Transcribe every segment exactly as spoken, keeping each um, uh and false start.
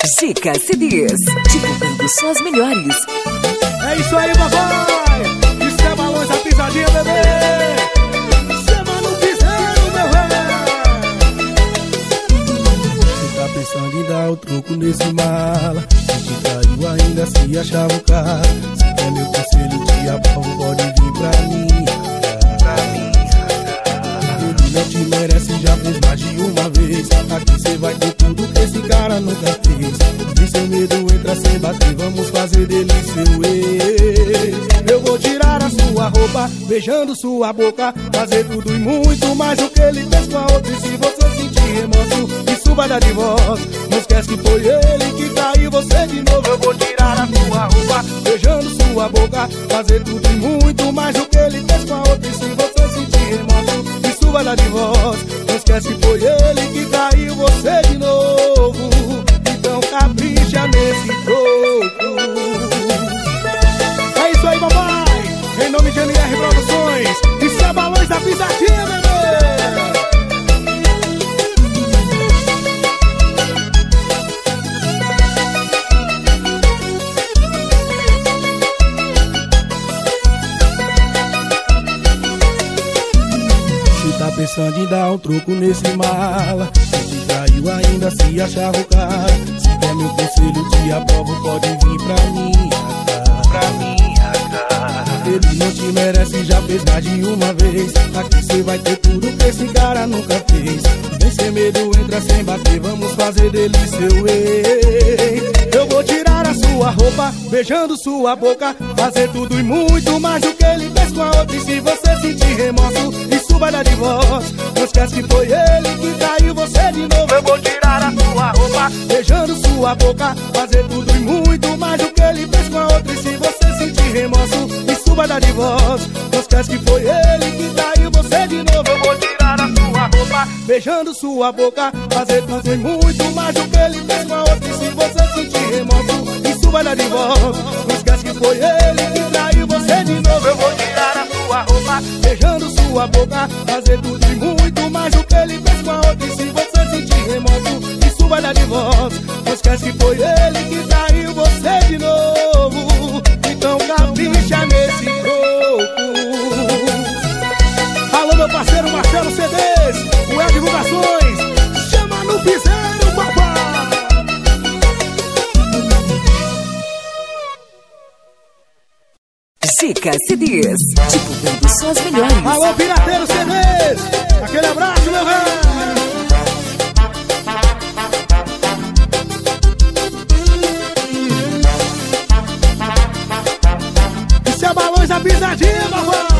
Chica C Ds, divulgando só as melhores. É isso aí, papai! Isso é balões, a pisadinha, bebê! Chama no piseiro, meu rei! Você tá pensando em dar o troco nesse mala? Se te caiu ainda se achava o cara. Se quer meu conselho, te aprovo, pode vir pra mim. Ele não te merece, já fez mais de uma vez. Aqui cê vai ter tudo que esse cara nunca fez. E sem medo, entra sem bater, vamos fazer dele seu ex. Eu vou tirar a sua roupa, beijando sua boca, fazer tudo e muito mais do que ele fez com a outra. E se você sentir remorso, isso vai dar divórcio. Não esquece que foi ele que traiu você de novo. Eu vou tirar a sua roupa, beijando sua boca, fazer tudo e muito mais do que ele fez com a outra. E se você sentir remorso, isso vai dar divórcio. Não esquece que foi ele que traiu você de novo. Então capricha nesse troco. É isso aí, papai! Em nome de N R Produções, isso é balões da pisadinha, bebê! Você tá pensando em dar um troco nesse mala? Se te traiu ainda se achava o cara. Se quer meu conselho, te aprovo, pode vir pra minha cara. Pra minha cara. Ele não te merece, já fez mais de uma vez. Aqui cê vai ter tudo que esse cara nunca fez. Vem sem medo, entra sem bater, vamos fazer dele seu ex. Eu vou tirar a sua roupa, beijando sua boca, fazer tudo e muito mais do que ele fez com a outra. E se você sentir remorso, isso vai dar divórcio. Não esquece que foi ele que traiu você de novo. Eu vou tirar a sua roupa, beijando sua boca, fazer tudo e muito mais do que ele fez com a outra. E se você sentir remorso, isso vai dar divórcio. Não esquece que foi ele que traiu você de novo. Eu vou tirar a sua roupa, beijando sua boca, fazer tudo e muito mais do que ele fez com a outra. E se você sentir remorso, isso vai dar divórcio. Não esquece que foi ele que traiu você de novo. Eu vou tirar a sua roupa, beijando sua boca, fazer tudo e muito mais do que ele fez com a outra. E se você sentir remorso, isso vai dar divórcio. Não esquece que foi ele que traiu você de novo. Então capricha nesse troco. Alô, meu parceiro Marcelo C Ds, o El Divulgações, chama no piseiro, papai! Chica C Ds, divulgando só as melhores. Alô, Pirateiro C Ds, aquele abraço, meu rei! Isso é balões da pisadinha, papai!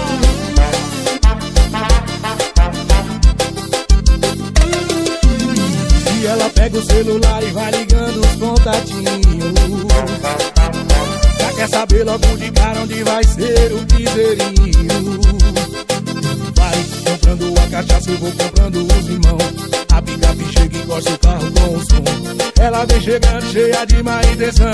E ela pega o celular e vai ligando os contatinhos. Já quer saber logo de cara onde vai ser o piseirinho. Vai comprando a cachaça, eu vou comprando os limão. A picape chega e encosta o carro com o som. Ela vem chegando cheia de má intenção,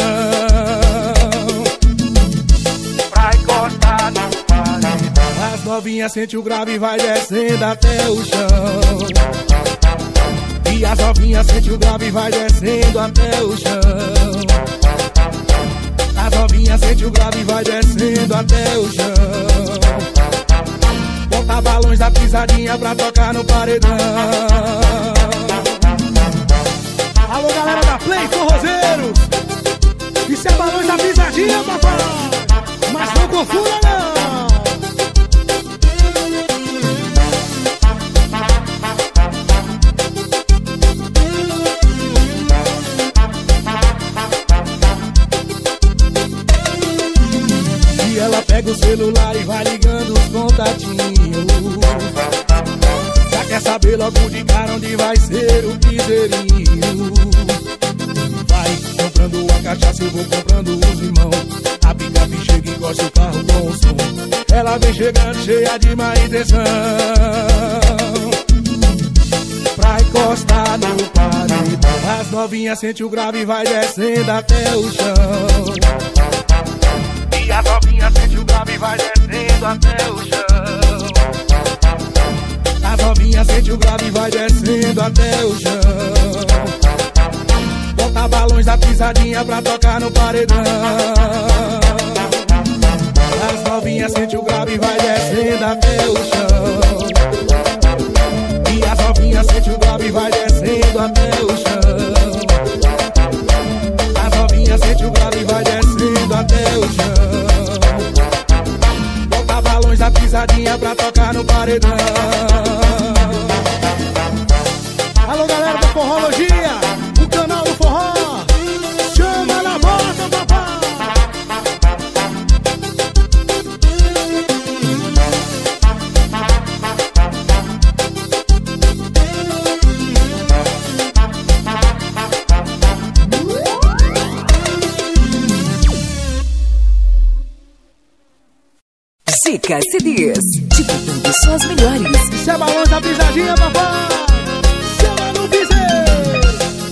pra encostar no paredão. As novinhas sente o grave e vai descendo até o chão. E as novinhas sente o grave e vai descendo até o chão. As novinhas sente o grave e vai descendo até o chão. Bota balões da pisadinha pra tocar no paredão. Alô, galera da Play Forrozeiros, isso é balões da pisadinha, papai. Mas não confunda, não. E ela pega o celular e vai ligando os contatinhos. Já quer saber logo de cara onde vai ser o piseirinho. Vai comprando a cachaça, eu vou comprando os limão. A picape chega e encosta o carro com o som. Ela vem chegando cheia de má intenção, pra encostar no paredão. As novinhas sente o grave e vai descendo até o chão. E a novinha sente o grave e vai descendo até o chão. A novinha sente o grave e vai descendo até o chão. Bota Botar balões da pisadinha pra tocar no paredão. As novinhas sente o grave e vai descendo até o chão. E as novinhas sente o grave e vai descendo até o chão. As novinhas sente o grave e vai descendo até o chão. Botar balões da pisadinha pra tocar no paredão. Alô, galera da Forrologia, o canal do forró. Chama na bota, papai. Zica C Ds, divulgando só as melhores. Isso é balões da pisadinha, papai. Chama no piseiro.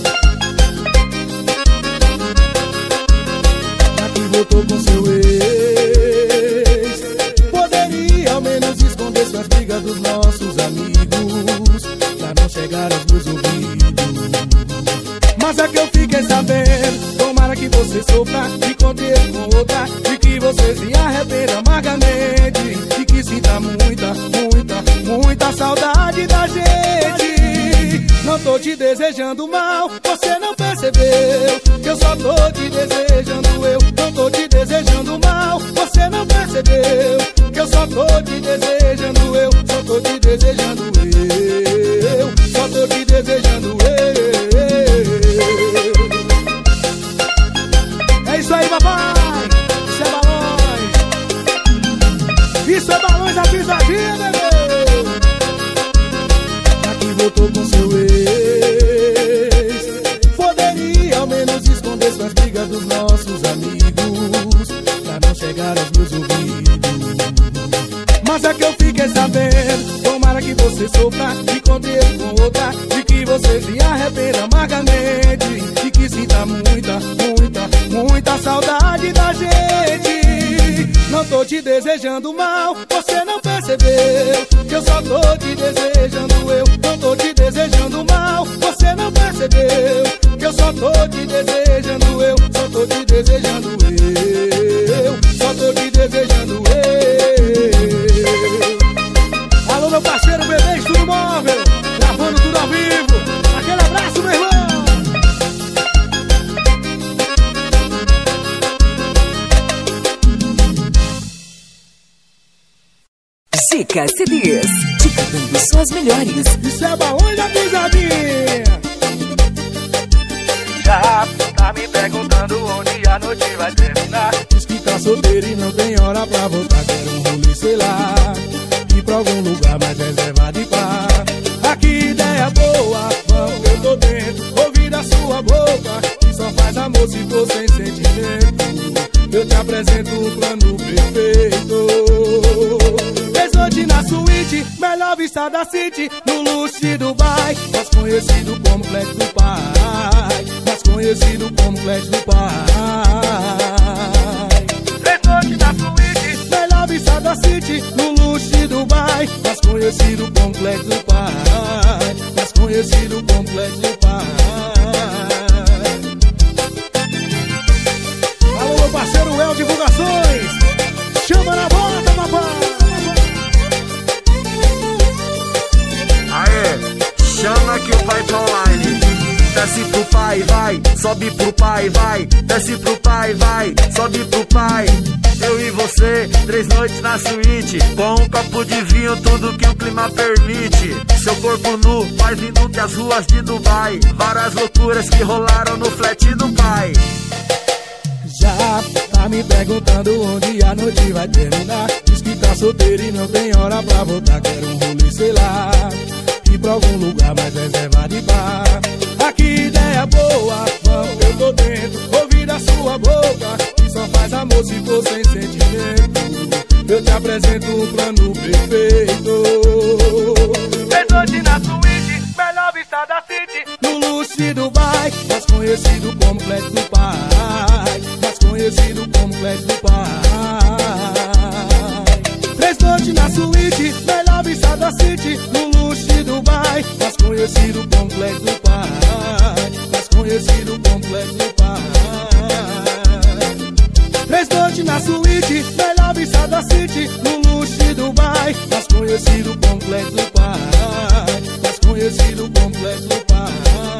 Já que voltou com seu ex, poderia ao menos esconder suas brigas dos nossos amigos, pra não chegar aos meus ouvidos. Mas é que eu fiquei sabendo, tomara que você sofra e conte com outra, e que você se arrependa amargamente, e que sinta muita, muita, muita saudade da gente. Não tô te desejando mal, você não percebeu que eu só tô te desejando eu. Não tô te desejando mal, você não percebeu que eu só tô te desejando eu. Só tô te desejando eu, só tô te desejando eu. É isso aí, papai. Isso é balões. Isso é balões da pisadinha, bebê. Já que voltou com seu ex, poderia ao menos esconder suas brigas dos nossos amigos, pra não chegar aos meus ouvidos. Mas é que eu fiquei sabendo, tomara que você sofra e conte com outra, e que você se arrependa amargamente, e que sinta muita, muita, muita saudade da gente. Não tô te desejando mal, você não percebeu que eu só tô te desejando eu. Não tô te desejando mal, você não percebeu que eu só tô te desejando eu. Só tô te desejando eu, só tô te desejando eu. Alô, meu parceiro Bebê Estúdio Móvel, gravando tudo ao vivo. Aquele abraço, meu irmão. Zica C Ds, divulgando só as melhores. Isso é balões da pisadinha. Já tá me perguntando onde a noite vai terminar. Diz que tá solteiro e não tem hora pra voltar. Quero um rolê, sei lá, ir pra algum lugar mais reservado e pá. Aqui ideia boa, vamos, eu tô dentro. Ouvir a sua boca, que só faz amor se for sem sentimento. Eu te apresento um plano perfeito. Noite na suíte, melhor vista da city, no luxo do Dubai, mais conhecido como Flex do Pai, mais conhecido como Flex do Pai. Três noites na suíte, melhor vista da city, no luxo do Dubai, mais conhecido como Flex do Pai, mais conhecido como Flex do Pai. Alô, meu parceiro El Divulgações, chama na bota, papai. chama que o pai tá online. Desce pro pai, vai, sobe pro pai, vai. Desce pro pai, vai, sobe pro pai. Eu e você, três noites na suíte, com um copo de vinho, tudo que o clima permite. Seu corpo nu, mais lindo que as ruas de Dubai. Várias loucuras que rolaram no flat do pai. Já tá me perguntando onde a noite vai terminar. Diz que tá solteiro e não tem hora pra voltar. Quero um rolê, sei lá, ir pra algum lugar mais reservado e bar. Aqui ideia boa, vamos, eu tô dentro. Ouvir a sua boca, que só faz amor se for sem sentimento. Eu te apresento um plano perfeito. Três noites na suíte, melhor vista da city, no luxo de Dubai, mais conhecido como Flex do Pai, mais conhecido como Flex do Pai. Três noites na suíte, melhor vista da city, no luxo de Dubai, mais conhecido como Flex do Pai, mais conhecido como Flex Três noites na suíte, melhor vista da city, no luxo de Dubai, mais conhecido completo do pai, mais conhecido completo do pai.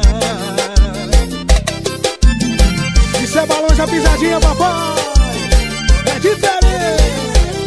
Isso é balões da pisadinha, papai, é diferente.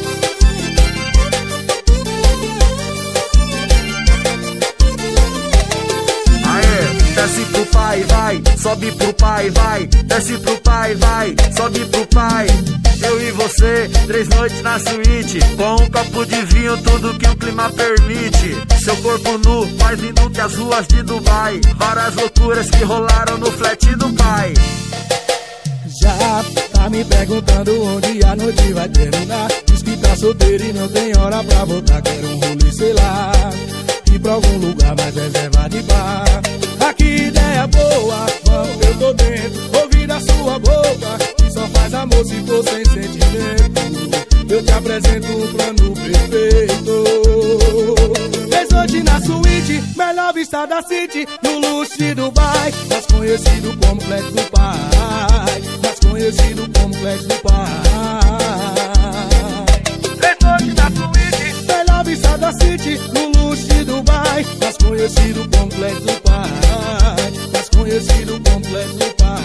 Desce pro pai, vai, sobe pro pai, vai. Desce pro pai, vai, sobe pro pai. Eu e você, três noites na suíte, com um copo de vinho, tudo que o clima permite. Seu corpo nu, mais lindo que as ruas de Dubai. Várias loucuras que rolaram no flat do pai. Já tá me perguntando onde a noite vai terminar. Diz que tá solteiro e não tem hora pra voltar. Quero um rolê, sei lá, ir pra algum lugar mais reservado de bar. Que ideia boa, vamos, eu tô dentro. Ouvir da sua boca, que só faz amor se for sem sentimento. Eu te apresento um plano perfeito. Três noites na suíte, melhor vista da city, no luxo de Dubai, mais conhecido como Flex do pai, mais conhecido como Flex do pai. Três noites na suíte, melhor vista da city, no luxo de Dubai, mais conhecido como Flex do pai, mais conhecido completo do pai.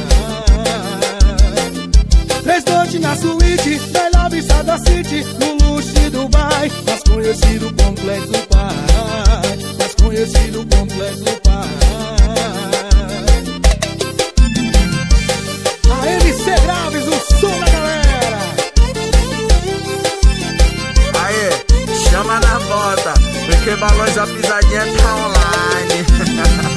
Três noites na suíte, melhor vista da city, no luxo de Dubai, mais conhecido completo do pai, mais conhecido completo do pai. A M C Graves, o som da galera. Aê, chama na bota, porque Balões da Pisadinha tá online.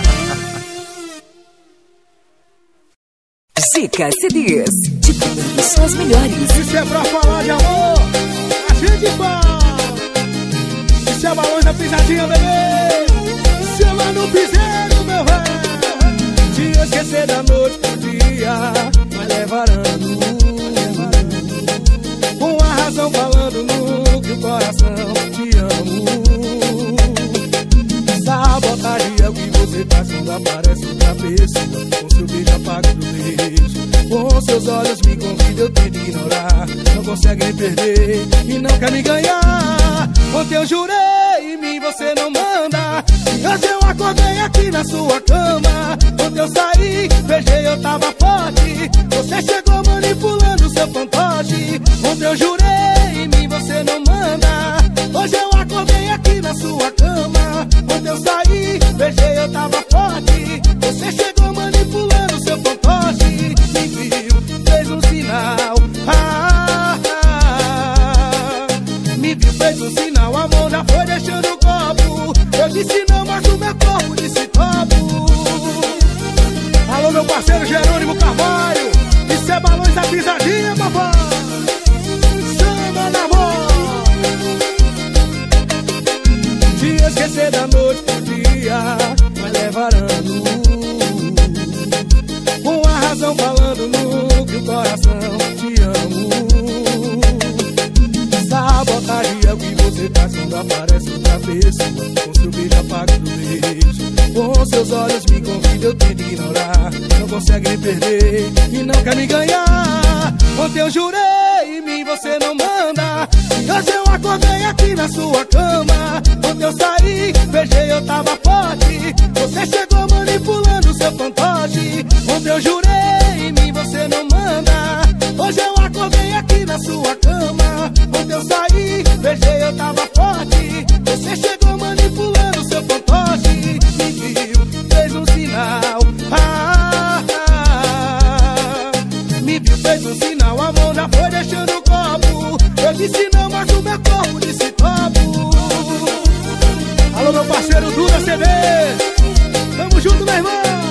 Zica C Ds, divulgando suas melhores. Isso é pra falar de amor, a gente fala. Isso é Balões da Pisadinha, bebê. Chama no piseiro, meu velho. Te esquecer da noite pro dia, vai levar ano. Com a razão falando no que o coração te amo. Sabotagem é o que você faz quando aparece outra pessoa. Com seu beijo apaga do beijo. Com seus olhos me convida, eu tento ignorar. Não consegue me perder e não quer me ganhar. Ontem eu jurei, em mim você não manda. E hoje eu acordei aqui na sua cama. Ontem eu saí, beijei, eu tava forte. Você chegou manipulando seu fantoche. Ontem eu jurei, em mim você não manda. Hoje eu acordei aqui na sua cama. Ontem eu saí, beijei, eu tava forte. Você chegou manipulando seu fantoche. Me viu, fez um sinal. Ah, ah, ah. Me viu, fez um sinal. A mão já foi deixando o copo. Eu disse não, mas o meu corpo disse topo. Alô, meu parceiro Jerônimo Carvalho. Isso é Balões da Pisadinha, papai. Chama na voz. Te esquecer da noite pro dia, vai levar ano. Com a razão falando no que o coração te amo. Sabotagem é o que você faz quando aparece outra pessoa. Com seu beijo apaga do beijo. Com seus olhos me convida, eu tento ignorar. Não consegue me perder e não quer me ganhar. Ontem eu jurei, em mim você não manda. E hoje eu acordei aqui na sua cama. Ontem eu saí, beijei, eu tava forte. Você chegou manipulando seu fantoche. Ontem eu jurei, em mim você não manda. Hoje eu acordei aqui na sua cama. Ontem eu saí, beijei, eu tava forte. Você chegou manipulando seu fantoche. Me viu, fez um sinal. Ah, ah, ah. Me viu, fez um sinal. A mão já foi deixando o copo. Eu disse não, mas o meu corpo disse topo. Alô, meu parceiro Duda C D. Tamo junto, meu irmão.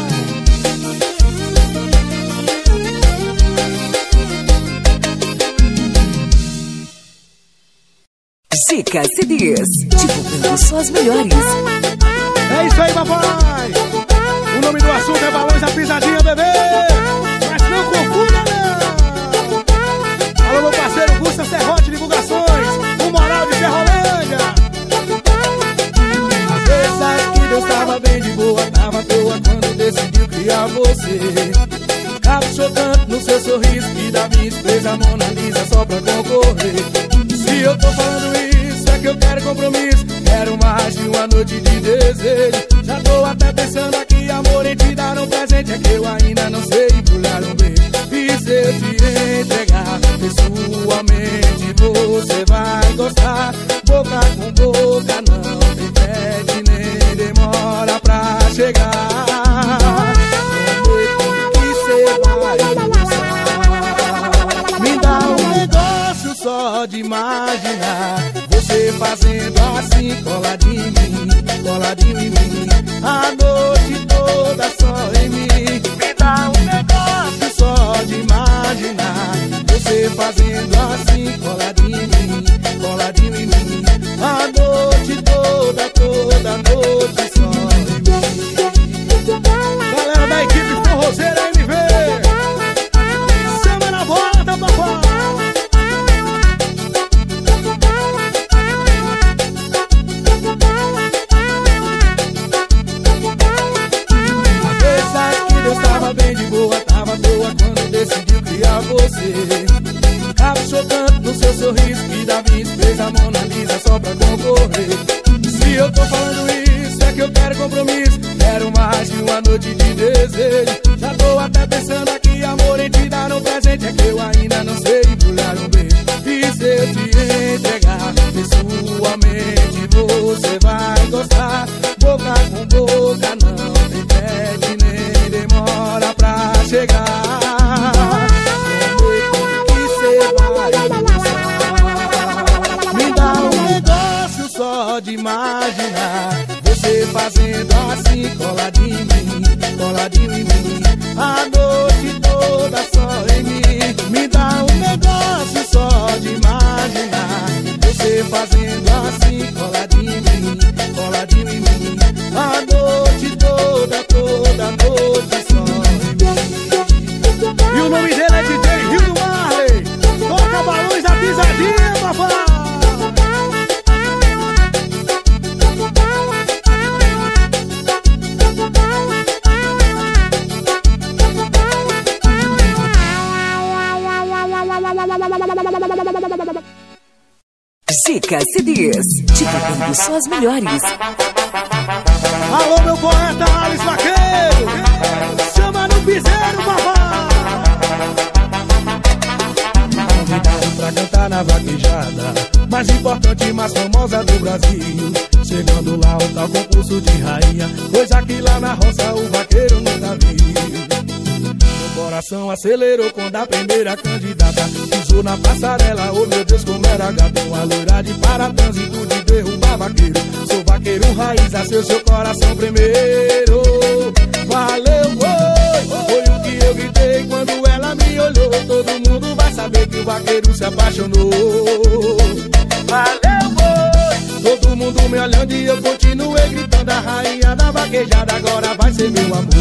Zica C Ds, divulgando suas melhores. É isso aí, papai. O nome do assunto é Balões da Pisadinha, bebê. Mas não confunda, não. Alô, meu parceiro Gusta Serrote Divulgações, o Moral de Ferrolândia. Às vezes acho que Deus tava bem de boa, tava à toa quando decidiu criar você. Cabo chocante no seu sorriso que dá Da Vinci fez a Mona Lisa só pra concorrer. Se eu tô falando isso é que eu quero compromisso. Quero mais de uma noite de desejo. Já tô até pensando aqui, amor, em te dar um presente. É que eu ainda não sei embrulhar um beijo. E se eu te entregar em sua mente, você vai gostar. Boca com boca não tem pede nem demora pra chegar. Prometo que cê vai gostar. Me dá um negócio só de imaginar você fazendo assim, coladinho em mim, coladinho em mim, a noite toda só em mim. Me dá um negócio só de imaginar você fazendo assim, coladinho em mim, coladinho em mim, a noite toda, toda noite só em mim. Galera da equipe Forrozeira M V, chama na volta, papai. Bem de boa, tava à toa quando decidiu criar você. Caprichou tanto no seu sorriso que Da Vinci fez a Mona Lisa só pra concorrer. Se eu tô falando isso é que eu quero compromisso. Quero mais de uma noite de desejo. Já tô até pensando aqui, amor, em te dar um presente. É que eu ainda não sei embrulhar um beijo. E se eu te entregar em sua mente, você vai gostar. Boca com boca não tem pede nem demora pra chegar. Prometo que cê vai gostar. Me dá um negócio só de imaginar você fazendo assim, coladinho em mim, coladinho em mim, a noite toda só em mim. Me dá um negócio só de imaginar você fazendo assim, coladinho em mim, coladinho em mim, a noite toda, toda noite só em mim. E o nome dele é D J Rio do Marley. Toca balões da pisadinha, papai. Zica C Ds, te pagando só as melhores. Alô, meu poeta Alisson Vaqueiro, chama no piseiro, papai. Convidado pra cantar na vaquejada mais importante e mais famosa do Brasil. Chegando lá o tal concurso de rainha, coisa que lá na roça o vaqueiro nunca viu. Meu coração acelerou quando a primeira candidata pisou na passarela. Oh meu Deus, como era gata, uma loira de para-trânsito de derrubar vaqueiro. Sou vaqueiro raiz, a seu seu coração primeiro. Valeu, oi, foi o que eu gritei quando ela me olhou. Todo mundo vai saber que o vaqueiro se apaixonou. Valeu, oi, todo mundo me olhando e eu continuei gritando. A rainha da vaquejada agora vai ser meu amor.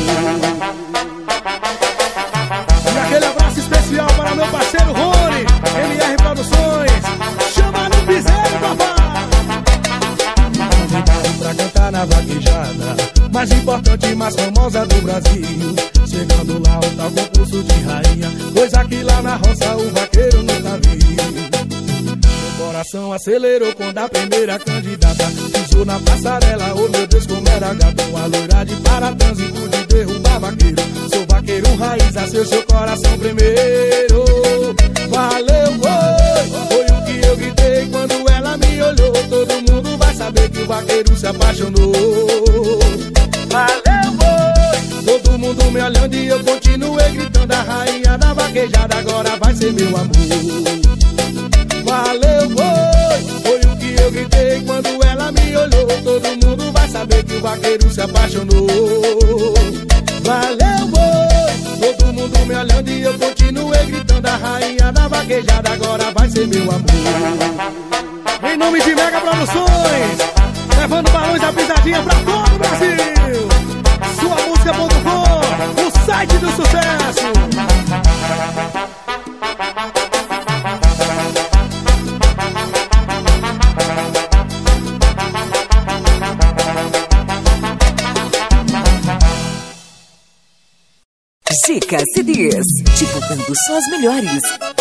E aquele abraço especial para meu parceiro Rony, M R Produções. Chama no piseiro, papai. Convidado pra cantar na vaquejada mais importante e mais famosa do Brasil. Chegando lá o tal concurso de rainha, coisa que lá na roça o vaqueiro nunca viu. Meu coração acelerou quando a primeira candidata pisou na passarela. Oh meu Deus, como era gata, uma loira de para-trânsito de derrubar vaqueiro. Sou vaqueiro raiz, a seu seu coração primeiro. Valeu, oi, foi o que eu gritei quando ela me olhou. Todo mundo vai saber que o vaqueiro se apaixonou. Valeu, oi, todo mundo me olhando e eu continuei gritando. A rainha da vaquejada agora vai ser meu amor. Valeu, oi, foi o que eu gritei quando ela me olhou. Todo mundo vai saber que o vaqueiro se apaixonou. Valeu, oi, todo mundo me olhando e eu continuei gritando. A rainha da vaquejada agora vai ser meu amor. Em nome de Mega Produções, levando balões da pisadinha pra todo o Brasil. Sua música ponto com, o site do sucesso. Zica C Ds, te divulgando só as melhores.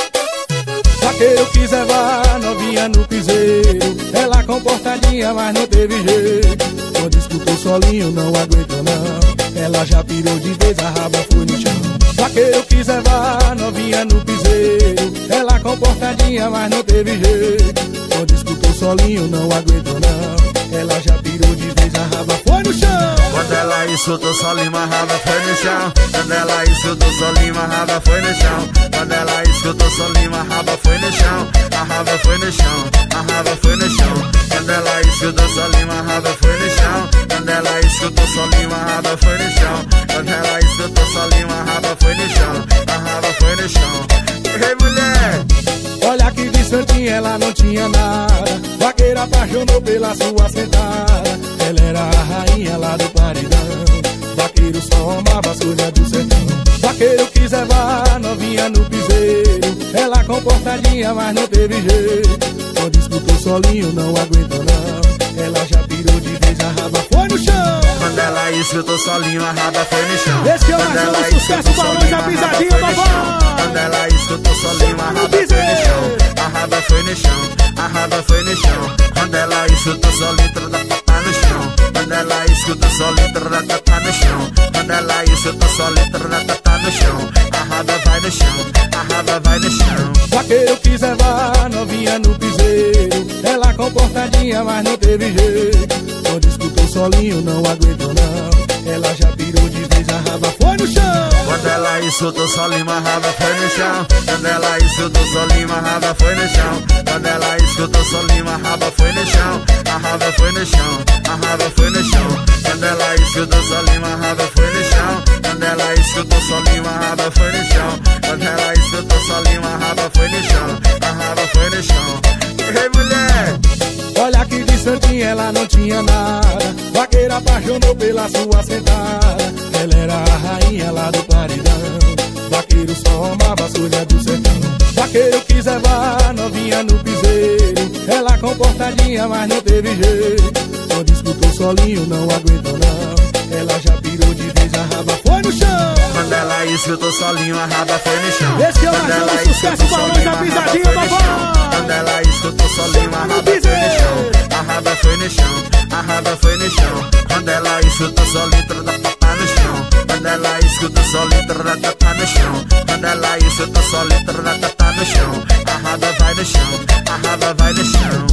Vaqueiro quis levar novinha no piseiro, ela comportadinha, mas não teve jeito. Quando escutou solinho, não aguentou não, ela já pirou de vez, a raba foi no chão. Vaqueiro quis levar novinha no piseiro, ela comportadinha, mas não teve jeito. Quando escutou solinho, não aguentou não, ela já pirou de vez, a raba foi no chão. Quando ela escutou solinho, a raba foi no chão. Quando ela escutou solinho, a raba foi no chão. Quando ela escutou solinho, a raba foi no chão. A raba foi no chão, a raba foi no chão. Quando ela escutou solinho, a raba foi no chão. Quando ela escutou solinho, a raba foi no chão. Quando ela escutou solinho, a raba foi no chão. A raba foi no chão. Ei, mulher! Olha que de santinha ela não tinha nada, vaqueiro apaixonou pela sua sentada. Ela era a rainha lá do paredão, vaqueiro só amava as coisas do sertão. Vaqueiro quis levar novinha no piseiro, ela comportadinha, mas não teve jeito. Quando escutou solinho, não aguentou não, ela já pirou de vez, a raba foi no chão. Quando ela escutou solinho, a raba foi no chão. Esse é o mais novo sucesso, balões da pisadinha, papai. Quando ela escutou solinho, a raba foi no chão. A raba foi no chão, a raba foi no chão. Quando ela escutou solinho, toda tá no chão. Quando ela escutou solinho, toda tá no chão. Quando ela escutou solinho, toda tá no chão. A raba vai no chão, a raba vai no chão. Vaqueiro quis levar novinha no piseiro, ela comportadinha, mas não teve jeito. Quando escutou solinho, não aguentou não, ela já pirou de vez, a raba foi no chão. Quando ela escutou solinho, a raba foi no chão. Quando ela escutou solinho, a raba foi no chão. Quando ela escutou solinho, a raba foi no chão. A raba foi no chão, a raba foi no chão. Quando ela escutou solinho, a raba foi no chão. Quando ela escutou solinho, a raba foi no chão. Quando ela escutou solinho, a raba foi no chão. A raba foi no chão. Ei, mulher! Olha que de santinha ela não tinha nada, vaqueiro apaixonou pela sua sentada. Ela era a rainha lá do paredão, vaqueiro só amava as coisas do sertão. Vaqueiro quis levar novinha no piseiro, ela comportadinha, mas não teve jeito. Quando escutou solinho, não aguentou não, ela já pirou de vez, a raba foi no chão. Quando ela escutou solinho, a raba foi no chão. Esse é o mais novo sucesso, balões da pisadinha, papai. Quando ela escutou solinho, a raba foi no chão. A raba foi no chão, a raba foi no chão. Quando ela escutou solinho, toda tá no chão. Quando ela escutou solinho, toda tá no chão. Quando ela escutou solinho, toda tá no chão. A raba vai no chão, a raba vai no chão.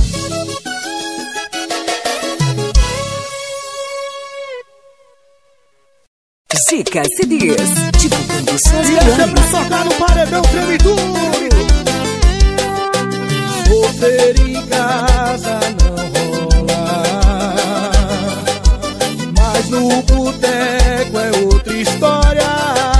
Zica C Ds, divulgando só as E essa é pra melhores. tocar no paredão, treme tudo. Solteiro em casa não rola, mas no boteco é outra história.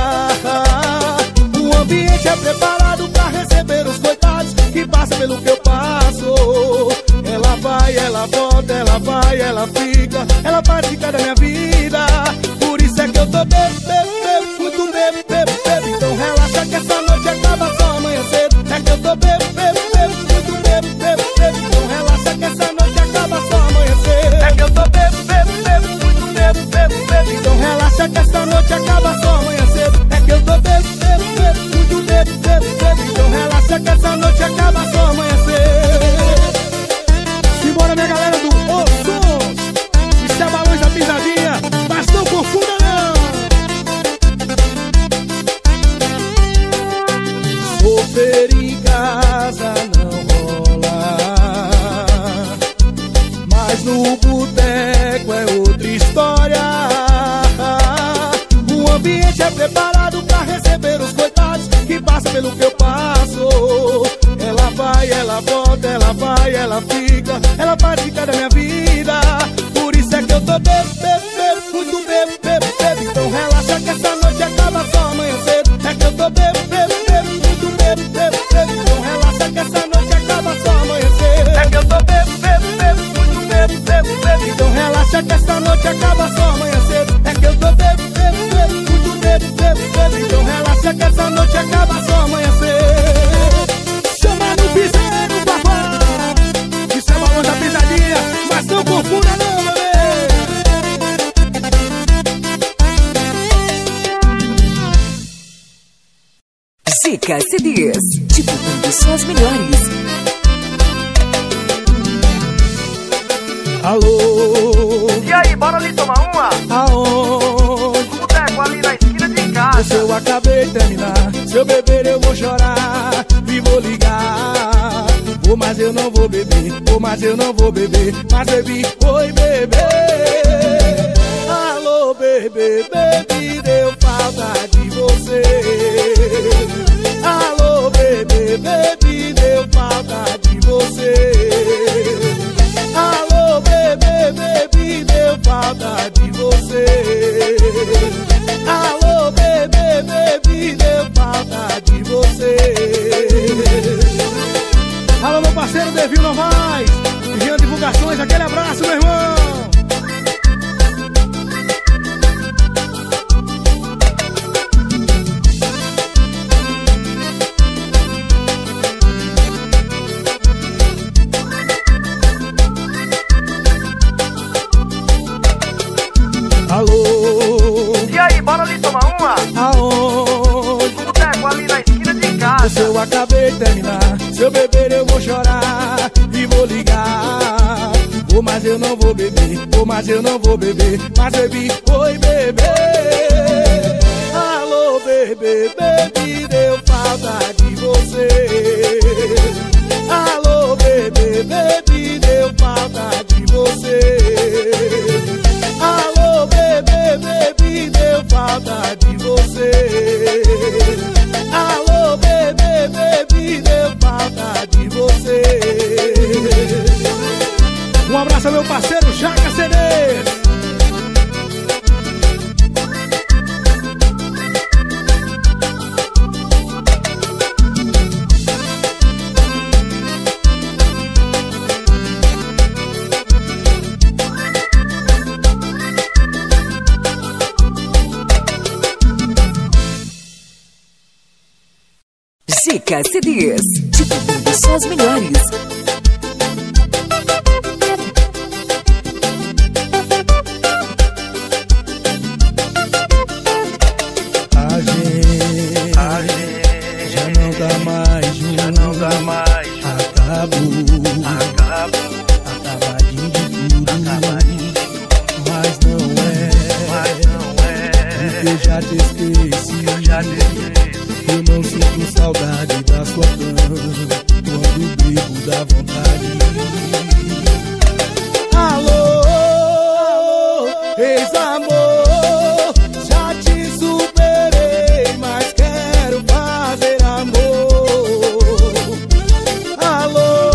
O ambiente é preparado pra receber os coitados que passam pelo que eu passo. Ela vai, ela volta, ela vai, ela fica, ela participa da minha vida. Por isso é que eu tô bebo, bebo, bebo, muito bebo, bebo, bebo. Então relaxa que essa noite acaba só amanhã cedo. É que eu tô bebo, bebo, bebo, muito bebo, bebo, bebo. Então relaxa que essa noite acaba só amanhã cedo. É que eu tô bebo, bebo, bebo, muito bebo, bebo, bebo. Então relaxa que essa noite acaba só amanhã cedo. É que eu tô bebo, bebo, bebo, muito bebo, bebo, bebo. Então relaxa que essa noite acaba só amanhã cedo. Simbora, minha galera do Osso, isso é balões da pisadinha, mas não confunda não. Solteiro em casa não rola, mas no boteco é outra história. O ambiente é preparado pra receber os coitados que passam pelo que eu passo. Ela vai, ela volta, ela vai, ela fica, ela participa da minha vida. Por isso é que eu tô bebo, bebo, bebo, muito bebo, bebo, bebo. Então relaxa que essa noite acaba só amanhã cedo. É que eu tô bebo, bebo, bebo, muito bebo, bebo, bebo. Então relaxa que essa noite acaba só amanhã cedo. É que eu tô bebo, bebo, bebo, muito bebo, bebo, bebo. Então relaxa que essa noite acaba só amanhã cedo. É que eu tô bebo, bebo, bebo, muito bebo, bebo, bebo. Então relaxa que essa noite acaba só amanhã cedo. Chama no piseiro, papai. Isso é balão da pisadinha, mas não confunda não, bebê. Zica C Ds, divulgando só as melhores. Alô? E aí, bora ali tomar uma? Aonde? No boteco ali na esquina de casa. Se eu acabei de terminar, se eu beber eu vou chorar e vou ligar. Vou, mas eu não vou beber, vou, mas eu não vou beber. Mas bebi, oi bebê. Alô bebê, baby, deu falta de você. Alô bebê, baby, deu falta de você. Alô bebê, baby, deu falta de você. Alô bebê, baby, deu falta de você. Alô meu parceiro Devil Novaes, Vigiando Divulgações, aquele abraço meu irmão. Alô? E aí, bora ali tomar uma? Aonde? No boteco ali na esquina de casa. Se eu acabei de terminar, se eu beber eu vou chorar e vou ligar. Vou, mas eu não vou beber, vou, mas eu não vou beber. Mas bebi, oi bebê. Alô bebê, baby, deu falta de você. Alô bebê, baby, deu falta de você. Alô bebê, baby, deu falta de você. Alô bebê, baby, deu falta de você. Um abraço ao meu parceiro Jaca C Ds. Zica C Ds, divulgando só as melhores. A gente, a gente já não dá mais junto, já não dá mais. Acabou, acabou, acabadinho de tudo, acabadinho de tudo. Mas não é, mas não é, porque eu já te esqueci, eu já te esqueci. Eu não sinto saudade da sua cama quando bebo da vontade. Alô, ex-amor, já te superei, mas quero fazer amor. Alô,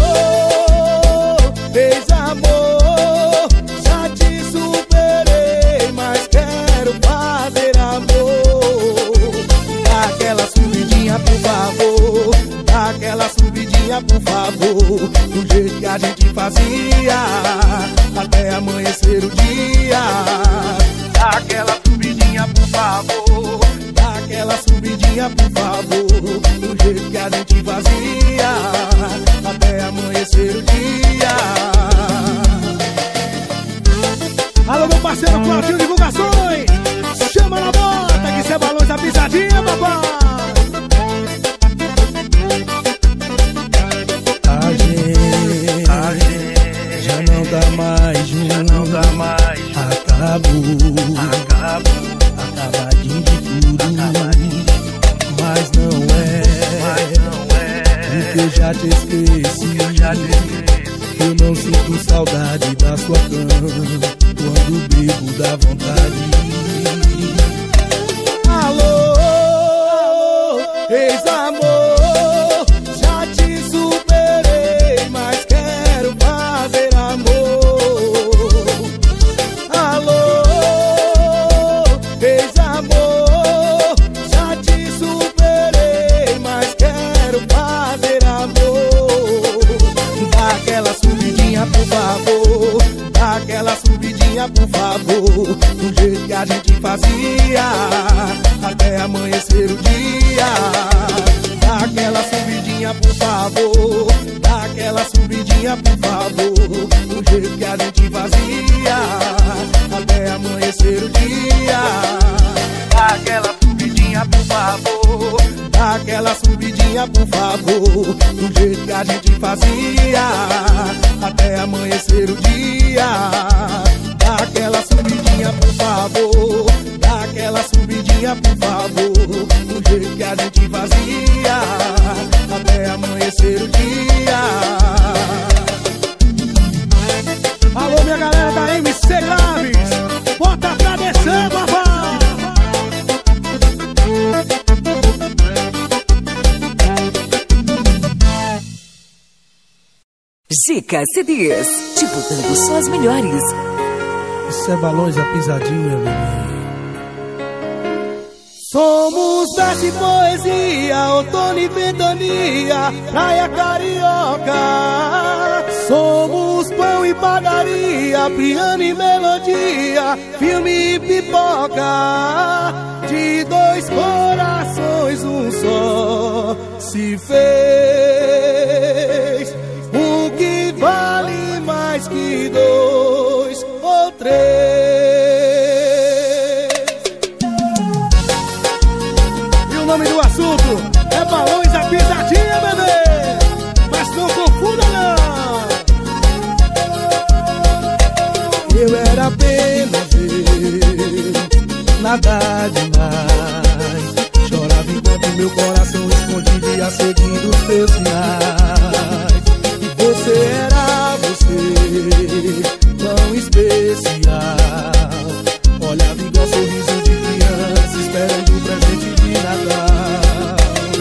ex-amor, já te superei, mas quero fazer amor. Aquela subidinha, por favor, aquela subidinha, por favor, do jeito que a gente fazia, até amanhecer o dia. Aquela subidinha, por favor, aquela subidinha, por favor, do jeito que a gente fazia, até amanhecer o dia. Alô meu parceiro Claudinho Divulgações, chama na bota que cê balões a pisadinha, papai. A gente, a gente já não dá mais junto, já não dá mais. Acabou, acabou, acabadinho de tudo, acabadinho de tudo. Mas não é, mas não é, porque eu já te esqueci, eu já te esqueci. Eu não sinto saudade da sua cama quando bebo da vontade. Alô, ex-amor, já te superei, mas quero fazer amor. Alô, ex-amor, já te superei, mas quero fazer amor. Dá aquela subidinha, por favor, dá aquela subidinha, por favor, do jeito que a gente fazia, até amanhecer o dia. Dá aquela subidinha, por favor, dá aquela subidinha, por favor, do jeito que a gente fazia, até amanhecer o dia. Dá aquela subidinha, por favor, dá aquela subidinha, por favor, do jeito que a gente fazia, até amanhecer o dia. Dá aquela subidinha, por favor, dá aquela subidinha, por favor, do jeito que a gente fazia, até amanhecer o dia. Alô, minha galera da M C Graves, bota pra descer, papai. Zica C Ds, divulgando só as melhores. Isso é Balões da Pisadinha, bebê. Somos verso e poesia, outono e ventania, praia carioca. Somos pão e padaria, piano e melodia, filme e pipoca. De dois corações um só se fez, um que vale mais que dois ou três. E o nome do assunto é Balões da Pisadinha, bebê. Mas não confunda não. Eu era apenas eu, nada demais. Chorava enquanto meu coração escondia, seguindo os teus sinais. Você era você, tão especial. Olhava igual sorriso de criança, esperando o presente de Natal.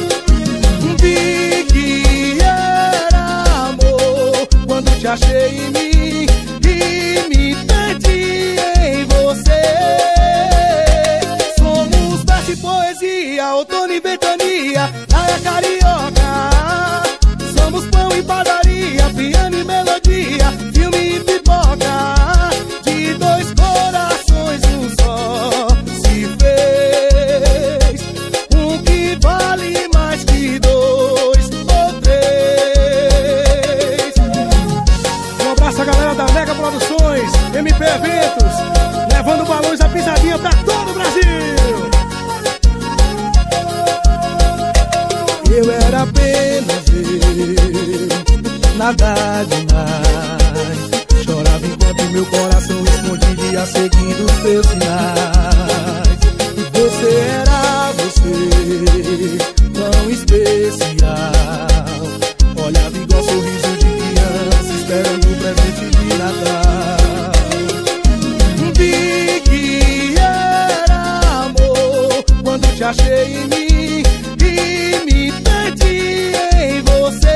Vi que era amor quando te achei em mim e me perdi em você. Somos verso e poesia, outono e ventania, praia carioca. Somos pão e padaria, piano e melodia, filme e pipoca. De dois corações um só se fez, um que vale mais que dois ou três. Um abraço à galera da Mega Produções, M P Eventos, levando Balões da Pisadinha pra todo o Brasil. Eu era apenas eu, nada demais. Chorava enquanto meu coração escondia, seguindo os teus sinais. E você era você, tão especial. Olhava igual sorriso de criança, esperando o presente de Natal. Vi que era amor quando te achei em mim e me perdi em você.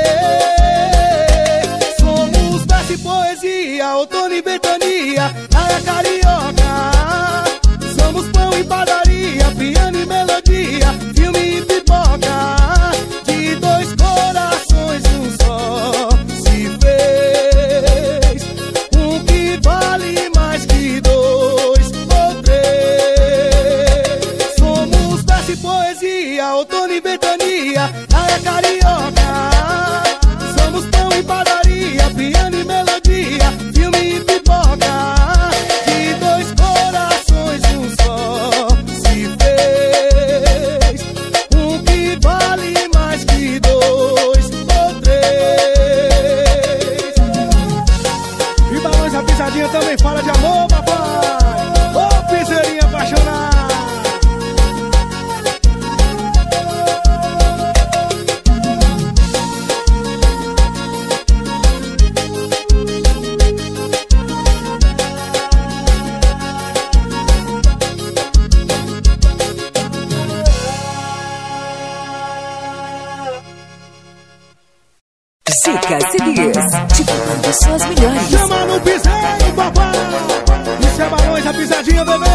Somos verso e poesia, outono e ventania, praia carioca. Somos pão e padaria, piano e melodia, filme e pipoca. De dois corações um só se fez, um que vale mais que dois ou três. Somos verso e poesia, outono e ventania, praia carioca. Somos pão e padaria, piano e melodia, filme e pipoca. De dois corações um só se fez, um que vale mais que dois ou três. E Balões da Pisadinha também fala de amor, papai. Ô, piseirinha apaixonada. Zica C Ds, divulgando só as melhores. Chama no piseiro, papai. Isso é Balões da Pisadinha, bebê.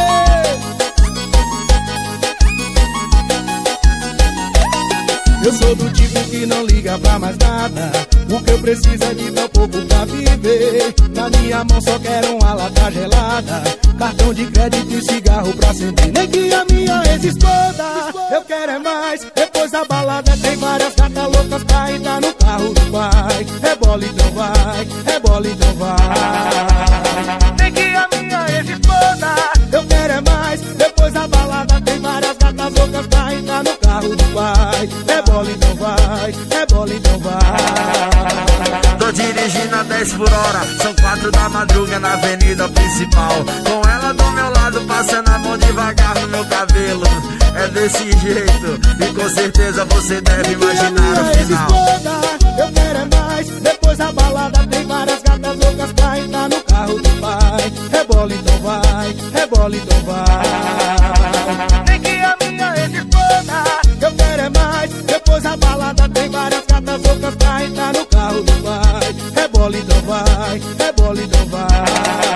Eu sou do tipo que não liga pra mais nada. O que eu preciso é de tão pouco pra viver. Na minha mão só quero uma lata gelada, cartão de crédito e cigarro pra acender. Nem que a minha ex exploda, eu quero é mais. Depois da balada tem várias gatas loucas pra entrar no carro do pai. É bola então vai, é bola então vai. Nem que a minha ex exploda, eu quero é mais. Depois da balada tem várias gatas loucas pra entrar no carro do pai. É bola então vai, rebola então vai. Tô dirigindo a dez por hora, são quatro da madruga na avenida principal. Com ela do meu lado, passando a mão devagar no meu cabelo. É desse jeito, e com certeza você deve imaginar o final. Eu quero é mais, depois a balada tem várias gatas loucas pra entrar no carro do pai. Rebola então vai, rebola então vai. Nem que a minha ex-esposa. Eu quero é mais, depois a balada tem várias gatas loucas pra entrar no carro do pai. Rebola então vai, rebola então vai.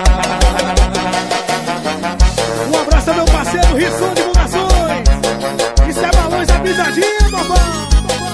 Um abraço ao meu parceiro Risson Divulgações. Isso é balões da pisadinha, papai.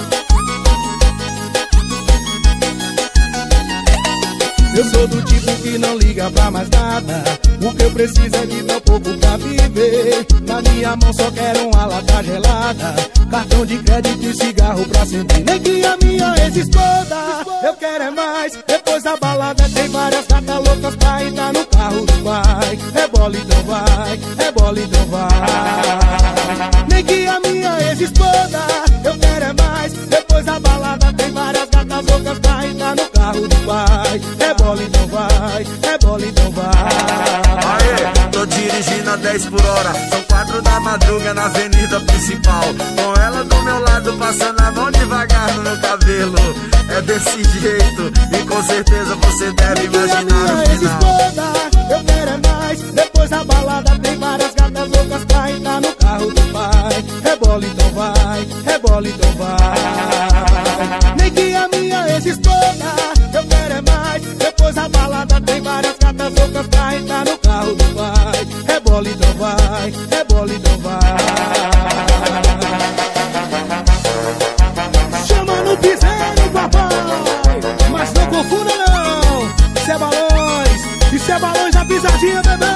Eu sou do tipo que não liga pra mais nada. O que eu preciso é de tão pouco pra viver. Na minha mão só quero uma lata gelada, cartão de crédito e cigarro pra sentir. Nem que a minha ex-esposa. Eu quero é mais, depois da balada tem várias gatas loucas pra entrar no carro do pai. Rebola então vai, rebola então vai. Nem que a minha ex-esposa. Eu quero é mais, depois da balada tem várias gatas loucas pra entrar no carro do pai. Rebola então vai, rebola então vai. Aê, tô dirigindo a dez por hora, são quatro da madruga na avenida principal. Com ela do meu lado, passando a mão devagar no meu cabelo. É desse jeito, e com certeza você deve imaginar o final. Eu quero é mais, depois a balada tem várias gatas loucas pra entrar no carro do pai. Rebola então vai, rebola então vai. Nem que a minha ex-esposa. Eu quero é mais, depois a balada tem várias gatas loucas pra entrar no carro do pai. Rebola então vai, rebola então vai. Chama no piseiro, papai, mas não confunda não. Isso é balões, isso é balões da pisadinha, bebê.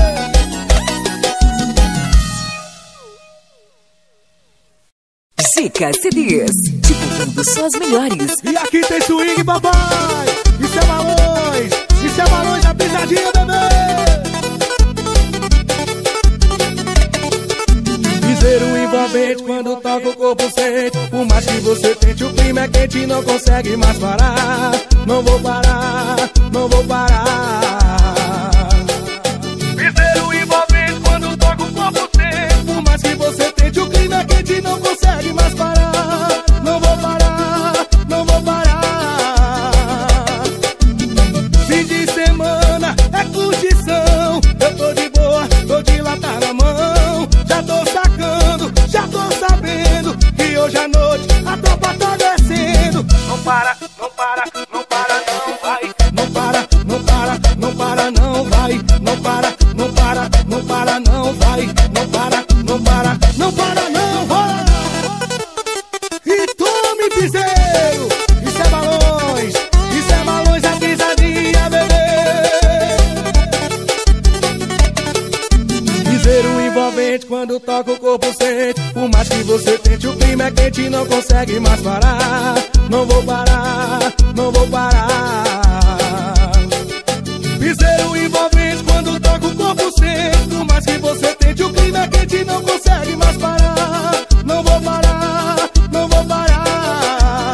Zica C Ds, divulgando suas melhores. E aqui tem swing, papai. Isso é balões, isso é balões da pisadinha, bebê. Piseiro envolvente quando toca o corpo sente. Por mais que você tente, o clima é quente e não consegue mais parar. Não vou parar, não vou parar. Piseiro envolvente quando toca o corpo sente. Por mais que você tente, o clima é quente e não consegue mais parar. Não vou parar, não vou parar. Fim de semana é curtição. Eu tô de boa, tô de lata na mão. Já tô sacando, já tô sabendo que hoje à noite a tropa tá descendo. Não para, não para, não para, não vai. Não para, não para, não para, não vai. Não para, não para, não para, não vai. Não para, não para, não para, não vai. E tome, piseiro. Isso é balões, isso é balões da pisadinha, bebê. Piseiro envolvente quando toca o corpo sente. Por mais que você tente, o clima é quente e não consegue mais parar. Não vou parar, não vou parar. Piseiro envolvente quando toca o corpo sente. Por mais que você tente, o clima é quente e não consegue mais parar. Não vou parar, não vou parar.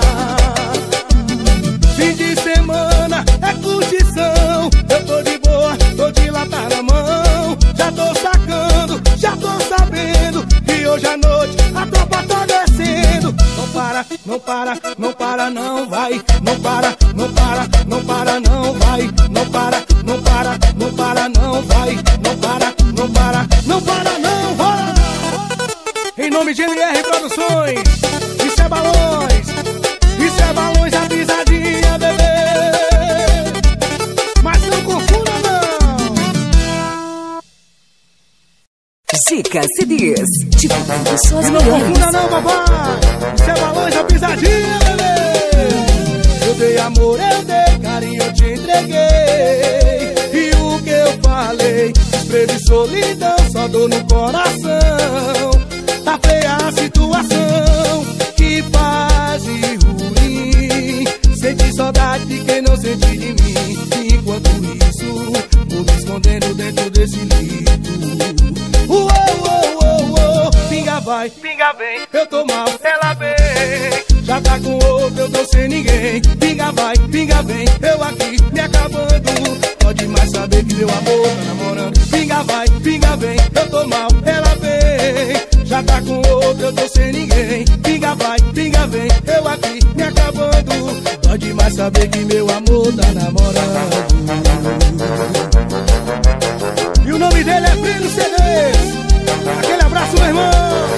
Fim de semana é curtição. Eu tô de boa, tô de lata na mão. Já tô sacando, já tô sabendo que hoje à noite a tropa tá descendo. Não para, não para, não para, não vai. Não para, não para, não para, não vai. Não para, não para, não para, não vai. Não para, não para, não para, não vai. Em nome de M R Produções, isso é balões, isso é balões da pisadinha, bebê. Mas não confunda não. Zica C Ds, divulgando suas E não melhores. confunda não, papai. Isso é balões da pisadinha, bebê. Eu dei amor, eu dei carinho, eu te entreguei. E o que eu falei, desprezo e solidão, só dor no coração. Tá feia a situação, que fase ruim. Senti saudade de quem não sente de mim. Enquanto isso, vou me escondendo dentro desse litro. Uou, uou, uou, uou. Pinga vai, pinga vem, eu tô mal, ela vem. Já tá com outro, eu tô sem ninguém. Pinga vai, pinga vem, eu aqui me acabando. Pode mais saber que meu amor tá namorando. Pinga vai, pinga vem, eu tô mal, ela vem. Já tá com outro, eu tô sem ninguém. Pinga vai, pinga vem, eu aqui me acabando. Pode mais saber que meu amor tá namorando. E o nome dele é Brino C Ds. Aquele abraço, meu irmão.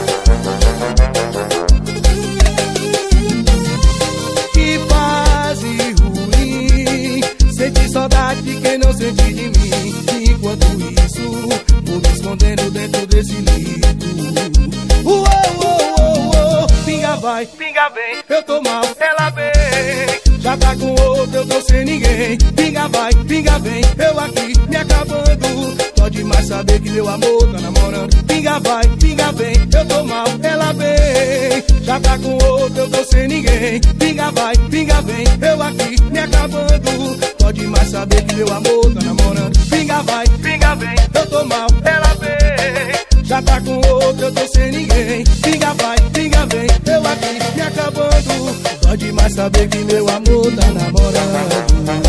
Que fase ruim, senti saudade de quem não sente de mim. Enquanto isso, vou me escondendo dentro desse litro. Uou, uou, uou, uou. Pinga vai, pinga vem, eu tô mal, ela vem. Já tá com outro, eu tô sem ninguém. Pinga vai, pinga vem, eu aqui me acabando. Pode mais saber que meu amor tá namorando. Pinga vai, pinga vem, eu tô mal, ela vem. Já tá com outro, eu tô sem ninguém. Pinga vai, pinga vem, eu aqui me acabando. Pode mais saber que meu amor tá namorando. Pinga vai, pinga vem, eu tô mal, ela vem. Já tá com outro, eu tô sem ninguém. Pinga vai, pinga vem, eu aqui me acabando. Pode mais saber que meu amor tá namorando.